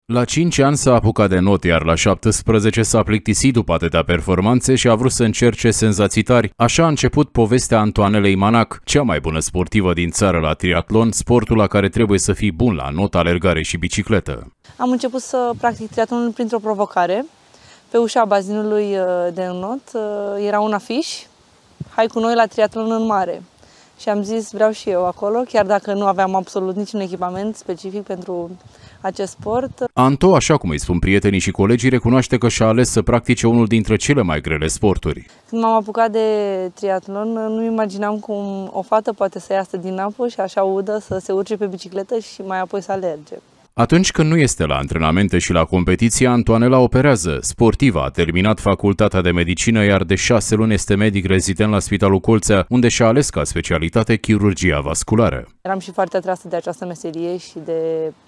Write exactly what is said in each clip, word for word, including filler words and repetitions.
La cinci ani s-a apucat de not, iar la șaptesprezece s-a plictisit după atâtea performanțe și a vrut să încerce senzații tari. Așa a început povestea Antoanelei Manac, cea mai bună sportivă din țară la triatlon, sportul la care trebuie să fii bun la not, alergare și bicicletă. Am început să practic triatlonul printr-o provocare. Pe ușa bazinului de not era un afiș: hai cu noi la triatlon în mare. Și am zis, vreau și eu acolo, chiar dacă nu aveam absolut niciun echipament specific pentru acest sport. Anto, așa cum îi spun prietenii și colegii, recunoaște că și-a ales să practice unul dintre cele mai grele sporturi. Când m-am apucat de triatlon, nu imaginam cum o fată poate să iasă din apă și așa udă să se urce pe bicicletă și mai apoi să alerge. Atunci când nu este la antrenamente și la competiție, Antoanela operează. Sportiva a terminat facultatea de medicină, iar de șase luni este medic rezident la Spitalul Colțea, unde și-a ales ca specialitate chirurgia vasculară. Eram și foarte atrasă de această meserie și de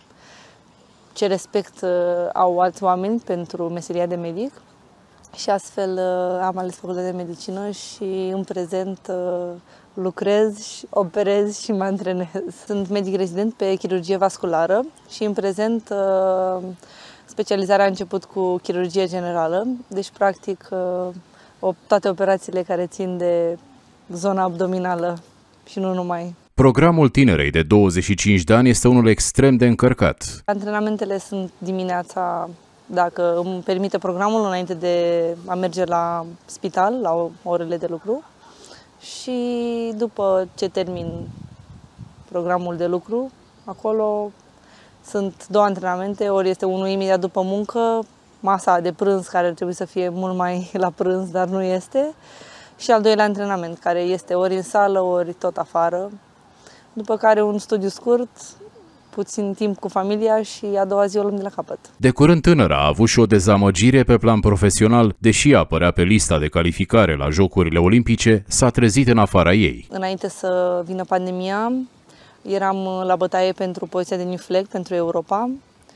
ce respect au alți oameni pentru meseria de medic și astfel am ales facultatea de medicină și în prezent lucrez, operez și mă antrenez. Sunt medic rezident pe chirurgie vasculară și în prezent specializarea a început cu chirurgie generală, deci practic toate operațiile care țin de zona abdominală și nu numai. Programul tinerei de douăzeci și cinci de ani este unul extrem de încărcat. Antrenamentele sunt dimineața, dacă îmi permite programul, înainte de a merge la spital, la orele de lucru. Și după ce termin programul de lucru, acolo sunt două antrenamente, ori este unul imediat după muncă, masa de prânz, care ar trebui să fie mult mai la prânz, dar nu este, și al doilea antrenament, care este ori în sală, ori tot afară, după care un studiu scurt, puțin timp cu familia și a doua zi o luăm de la capăt. De curând tânăra a avut și o dezamăgire pe plan profesional. Deși apărea pe lista de calificare la Jocurile Olimpice, s-a trezit în afara ei. Înainte să vină pandemia, eram la bătaie pentru poziția de New Flag pentru Europa.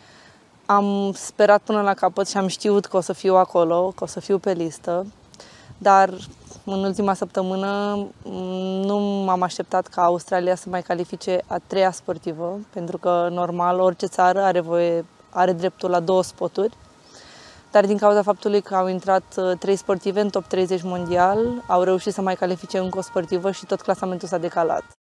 Am sperat până la capăt și am știut că o să fiu acolo, că o să fiu pe listă, dar în ultima săptămână nu m-am așteptat ca Australia să mai califice a treia sportivă, pentru că normal orice țară are, voie, are dreptul la două spoturi, dar din cauza faptului că au intrat trei sportive în top treizeci mondial, au reușit să mai califice încă o sportivă și tot clasamentul s-a decalat.